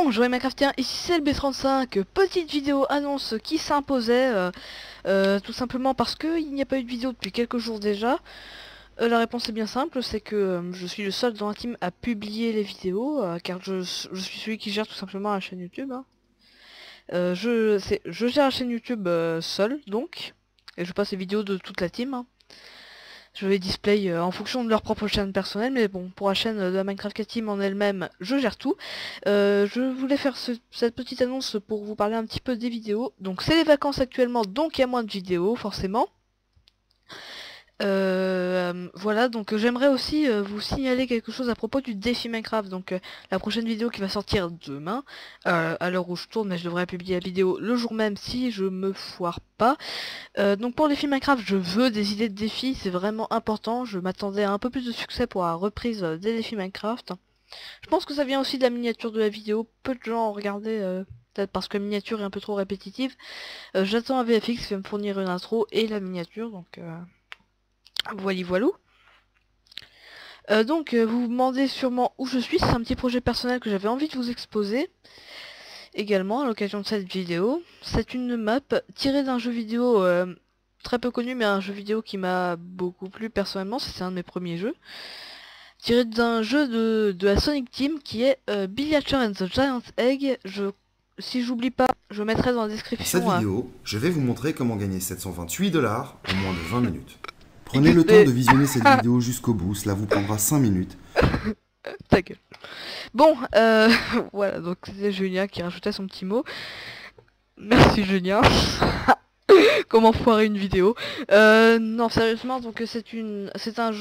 Bonjour les Minecraftiens, ici c'est le B35, petite vidéo annonce qui s'imposait, tout simplement parce qu'il n'y a pas eu de vidéo depuis quelques jours déjà. La réponse est bien simple, c'est que je suis le seul dans la team à publier les vidéos, car je suis celui qui gère tout simplement la chaîne YouTube. Hein. Je gère la chaîne YouTube seul, donc, et je passe les vidéos de toute la team. Hein. Je les display en fonction de leur propre chaîne personnelle, mais bon, pour la chaîne de la Minecraft Team en elle-même, je gère tout. Je voulais faire cette petite annonce pour vous parler un petit peu des vidéos. Donc c'est les vacances actuellement, donc il y a moins de vidéos, forcément. Voilà, donc j'aimerais aussi vous signaler quelque chose à propos du défi Minecraft. Donc la prochaine vidéo qui va sortir demain, à l'heure où je tourne, mais je devrais publier la vidéo le jour même si je me foire pas. Donc pour les défis Minecraft, je veux des idées de défis, c'est vraiment important. Je m'attendais à un peu plus de succès pour la reprise des défis Minecraft. Je pense que ça vient aussi de la miniature de la vidéo. Peu de gens ont regardé, peut-être parce que la miniature est un peu trop répétitive. J'attends un VFX qui va me fournir une intro et la miniature, donc voilà. Donc vous vous demandez sûrement où je suis, c'est un petit projet personnel que j'avais envie de vous exposer. Également à l'occasion de cette vidéo, c'est une map tirée d'un jeu vidéo très peu connu, mais un jeu vidéo qui m'a beaucoup plu personnellement, c'est un de mes premiers jeux. Tiré d'un jeu de la Sonic Team qui est Billy Hatcher and the Giant Egg. Si j'oublie pas, je mettrai dans la Dans description. cette vidéo, je vais vous montrer comment gagner 728 $ en moins de 20 minutes. Prenez le temps de visionner cette vidéo jusqu'au bout, cela vous prendra 5 minutes. Ta gueule. Bon, voilà, donc c'est Julien qui rajoutait son petit mot. Merci Julien. Comment foirer une vidéo. Non, sérieusement, donc c'est un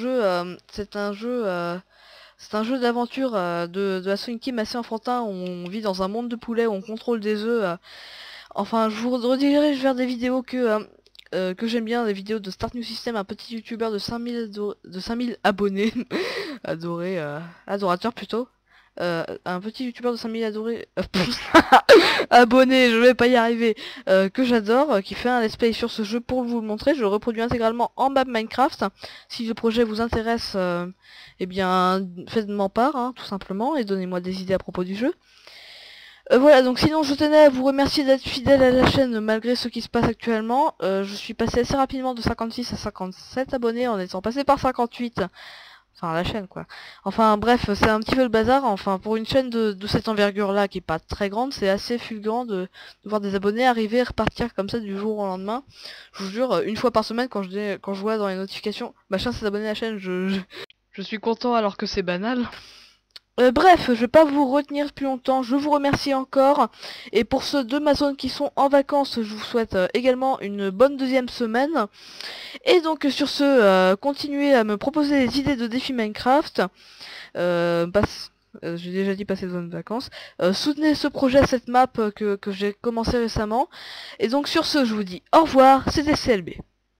jeu d'aventure de la Sonic Team assez enfantin où on vit dans un monde de poulets où on contrôle des œufs. Enfin, je vous redirige vers des vidéos que j'aime bien, des vidéos de Start New System, un petit youtubeur de 5000 abonnés, adorateur plutôt. Un petit youtubeur de 5000 abonnés, je vais pas y arriver, que j'adore, qui fait un let's play sur ce jeu pour vous le montrer. Je le reproduis intégralement en map Minecraft. Si le projet vous intéresse, eh bien faites-m'en part, hein, tout simplement, et donnez-moi des idées à propos du jeu. Voilà, donc sinon je tenais à vous remercier d'être fidèle à la chaîne malgré ce qui se passe actuellement. Je suis passé assez rapidement de 56 à 57 abonnés en étant passé par 58. Enfin la chaîne quoi. Enfin bref, c'est un petit peu le bazar. Enfin pour une chaîne de cette envergure là qui est pas très grande, c'est assez fulgurant de voir des abonnés arriver et repartir comme ça du jour au lendemain. Je vous jure, une fois par semaine quand je vois dans les notifications machin s'est abonné à la chaîne, je suis content alors que c'est banal. Bref, je vais pas vous retenir plus longtemps, je vous remercie encore, et pour ceux de ma zone qui sont en vacances, je vous souhaite également une bonne deuxième semaine, et donc sur ce, continuez à me proposer des idées de défis Minecraft, j'ai déjà dit passer de bonnes vacances, soutenez ce projet, cette map que j'ai commencé récemment, et donc sur ce, je vous dis au revoir, c'était CLB.